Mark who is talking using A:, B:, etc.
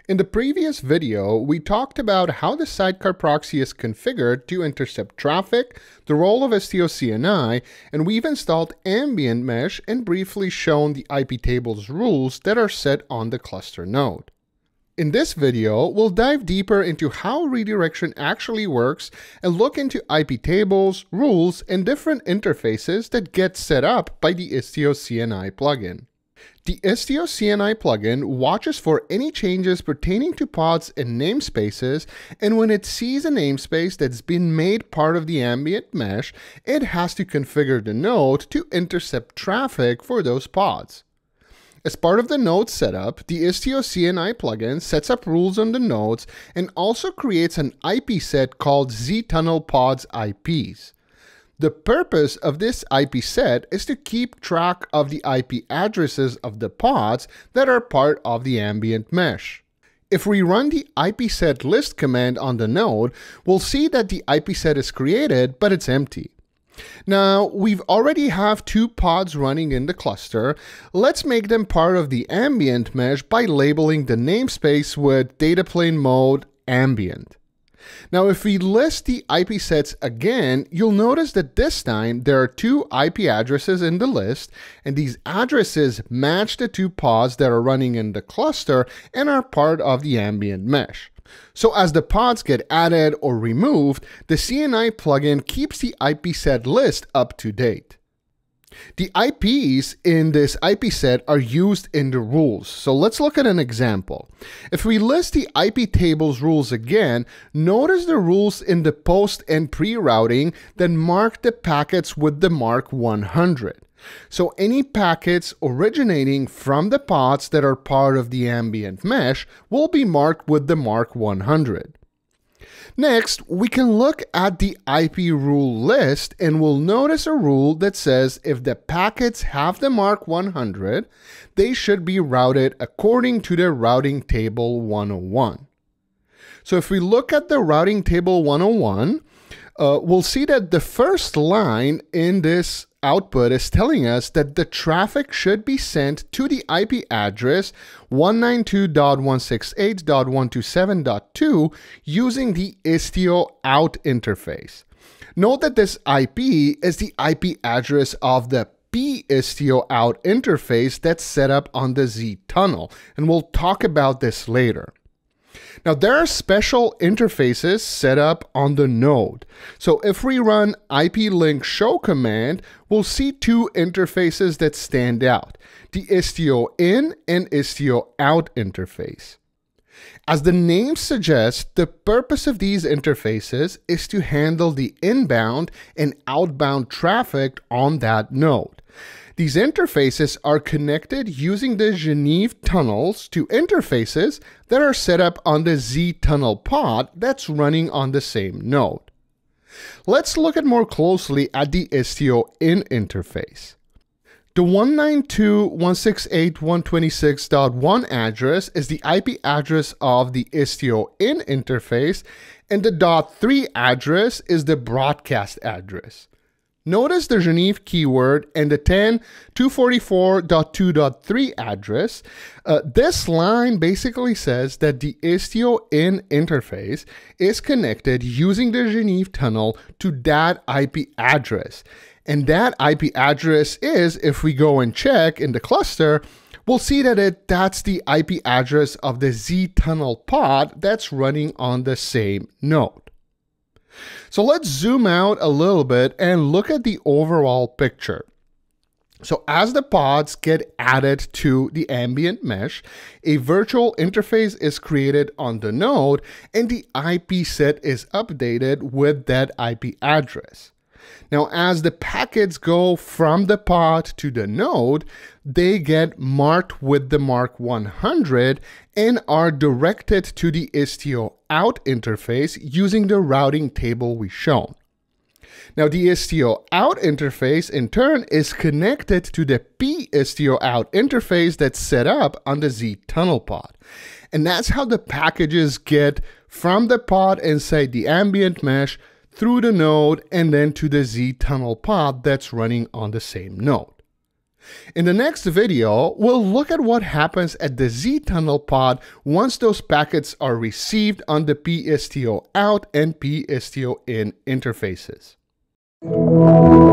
A: In the previous video, we talked about how the sidecar proxy is configured to intercept traffic, the role of STO-CNI, and we've installed ambient mesh and briefly shown the iptables rules that are set on the cluster node. In this video, we'll dive deeper into how redirection actually works and look into iptables, rules, and different interfaces that get set up by the STO-CNI plugin. The STO-CNI plugin watches for any changes pertaining to pods and namespaces, and when it sees a namespace that's been made part of the ambient mesh, it has to configure the node to intercept traffic for those pods. As part of the node setup, the STO-CNI plugin sets up rules on the nodes and also creates an IP set called ztunnel_pods IPs. The purpose of this IP set is to keep track of the IP addresses of the pods that are part of the ambient mesh. If we run the ipset list command on the node, we'll see that the IP set is created, but it's empty. Now, we've already have two pods running in the cluster. Let's make them part of the ambient mesh by labeling the namespace with data plane mode ambient. Now, if we list the IP sets again, you'll notice that this time there are two IP addresses in the list, and these addresses match the two pods that are running in the cluster and are part of the ambient mesh. So as the pods get added or removed, the CNI plugin keeps the IP set list up to date. The IPs in this IP set are used in the rules. So let's look at an example. If we list the iptables rules again, notice the rules in the post and pre-routing that mark the packets with the mark 100. So any packets originating from the pods that are part of the ambient mesh will be marked with the mark 100. Next, we can look at the IP rule list and we'll notice a rule that says if the packets have the mark 100, they should be routed according to the routing table 101. So if we look at the routing table 101, we'll see that the first line in this output is telling us that the traffic should be sent to the IP address 192.168.127.2 using the STO out interface. Note that this IP is the IP address of the STO out interface that's set up on the Z tunnel, and we'll talk about this later. Now, there are special interfaces set up on the node. So if we run ip-link show command, we'll see two interfaces that stand out, the STO in and STO out interface. As the name suggests, the purpose of these interfaces is to handle the inbound and outbound traffic on that node. These interfaces are connected using the GENEVE tunnels to interfaces that are set up on the Z tunnel pod that's running on the same node. Let's look at more closely at the STO in interface. The 192.168.126.1 address is the IP address of the STO in interface, and the .3 address is the broadcast address. Notice the GENEVE keyword and the 10.244.2.3 address. This line basically says that the STO in interface is connected using the GENEVE tunnel to that IP address. And that IP address is, if we go and check in the cluster, we'll see that that's the IP address of the Z tunnel pod that's running on the same node. So let's zoom out a little bit and look at the overall picture. So as the pods get added to the ambient mesh, a virtual interface is created on the node and the IP set is updated with that IP address. Now, as the packets go from the pod to the node, they get marked with the mark 100 and are directed to the STO out interface using the routing table we shown. Now, the STO out interface in turn is connected to the STO out interface that's set up on the Z tunnel pod. And that's how the packages get from the pod inside the ambient mesh through the node and then to the Z tunnel pod that's running on the same node. In the next video, we'll look at what happens at the Z-tunnel pod once those packets are received on the PSTO out and PSTO in interfaces.